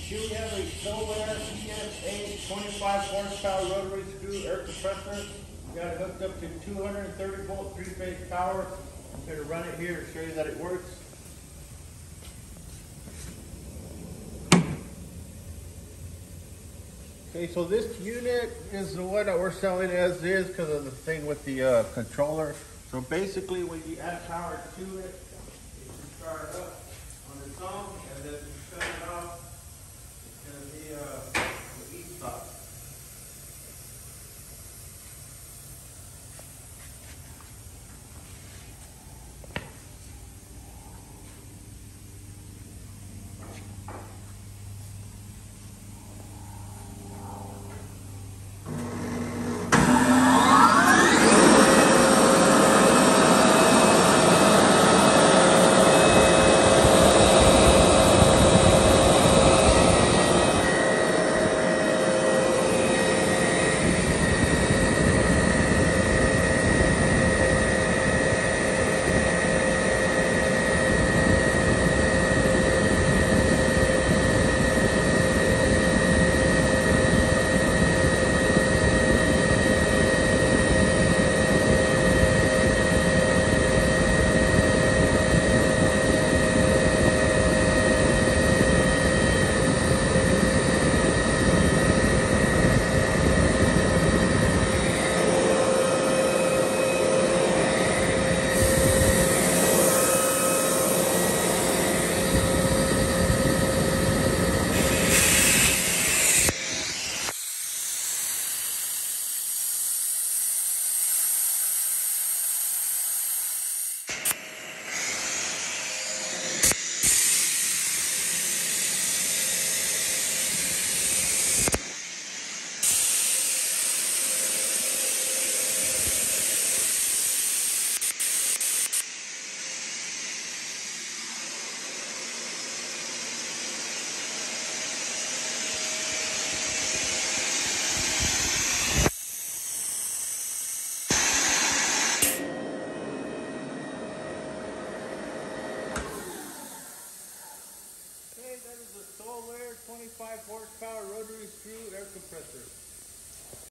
Here we have a Solar ES8 25 horsepower rotary screw air compressor. We got it hooked up to 230 volt three-phase power. I'm going to run it here and show you that it works. Okay, so this unit is the one that we're selling as is because of the thing with the controller. So basically when you add power to it, you can start it up on its own, and then you shut it off. It's going to be the e-stop. That is a Solar 25 horsepower rotary screw air compressor.